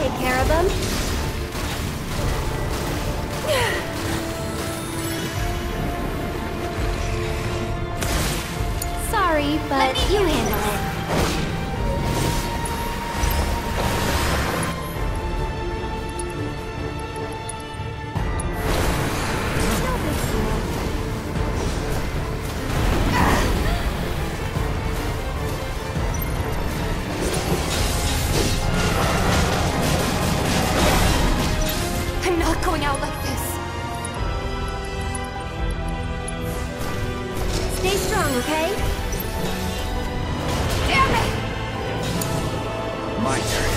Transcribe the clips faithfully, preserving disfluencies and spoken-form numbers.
take care of him. Sorry, but you handle it. I'm not going out like this. Stay strong, okay? Damn it! My turn.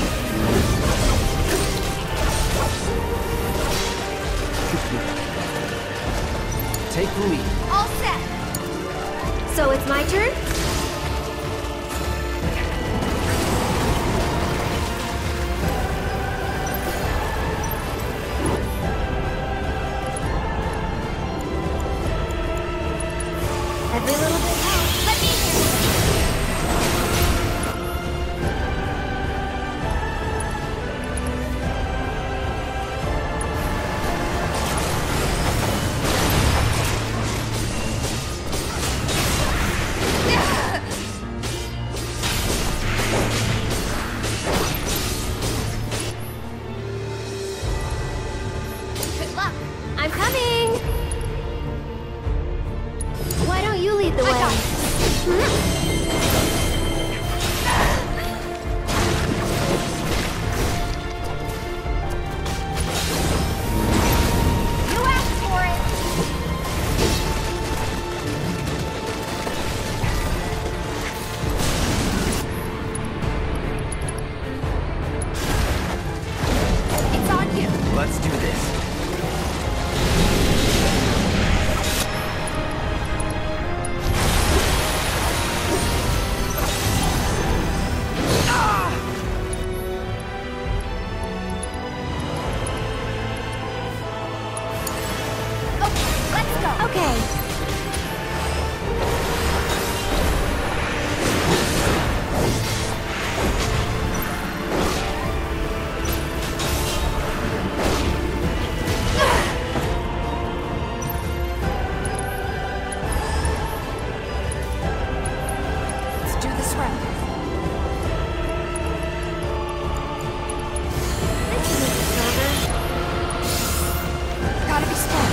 Take the lead. All set. So it's my turn? Every little bit helps. Let me hear. Good luck. I'm coming! Why don't you lead the I way? got this. You asked for it. It's on you. Let's do this. Okay, let's go. Okay. Let's do this right. This is stronger. Gotta be strong.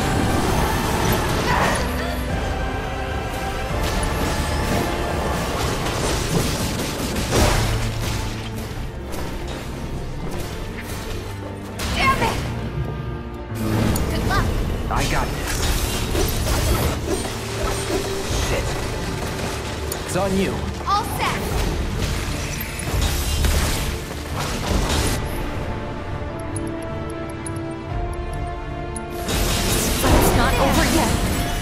Damn it! Good luck. I got this. Shit. It's on you. All set. But it's not over yet.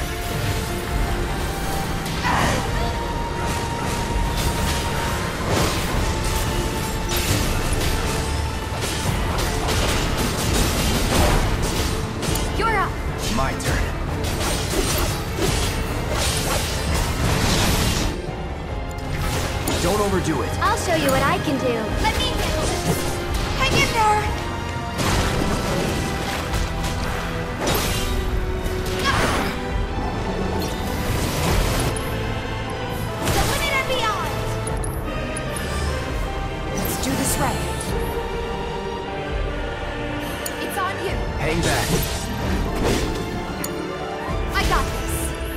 You're up. My turn. Don't overdo it. I'll show you what I can do. Let me handle this. Hang in there. Going in and beyond. Let's do this right. It's on you. Hang back. I got this.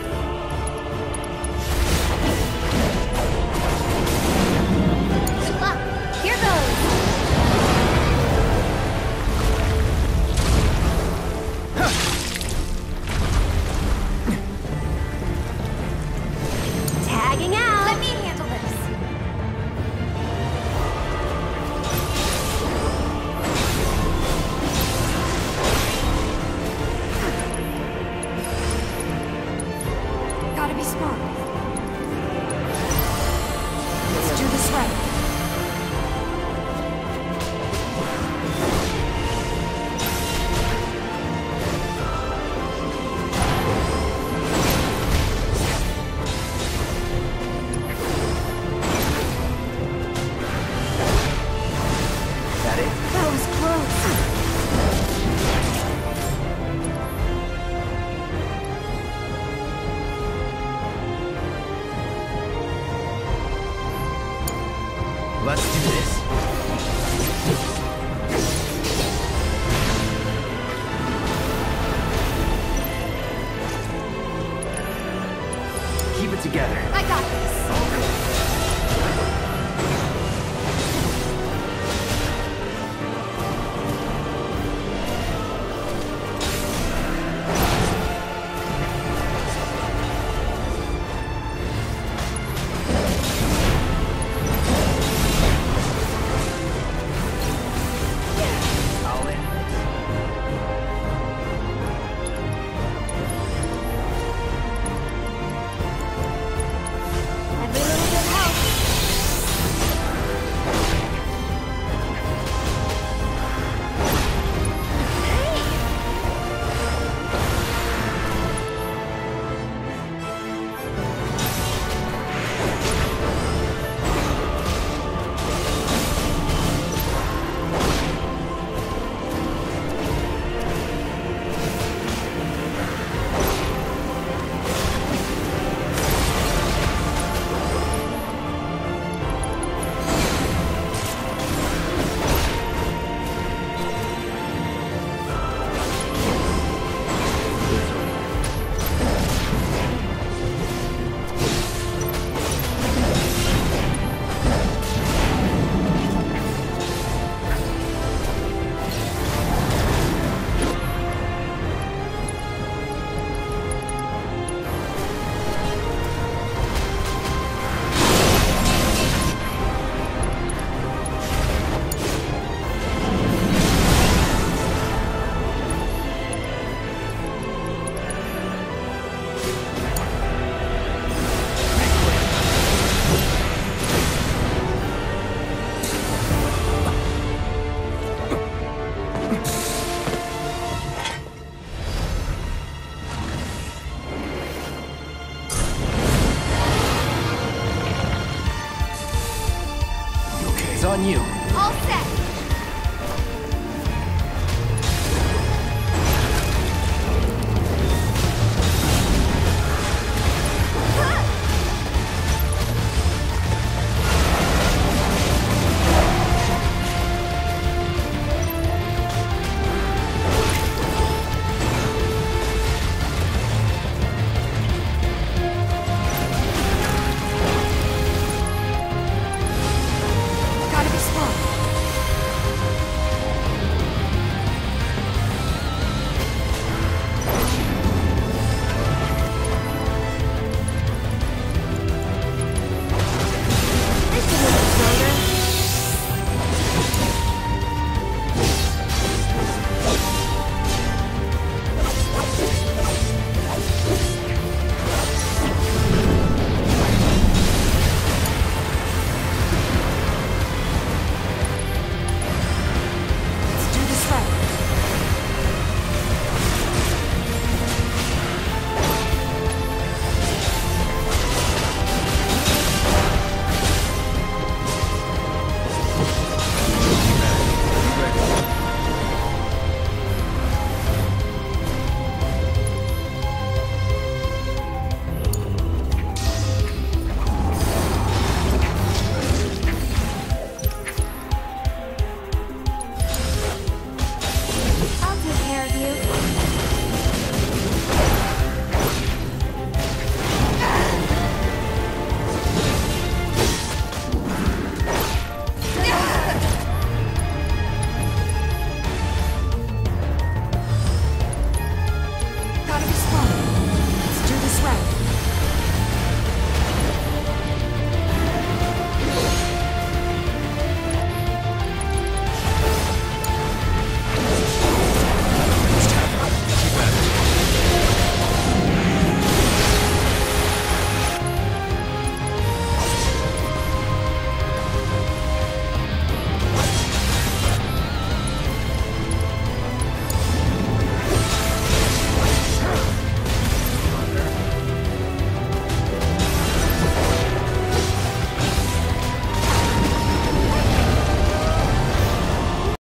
Good luck. Here goes. Tagging out. Let me handle this. That was close.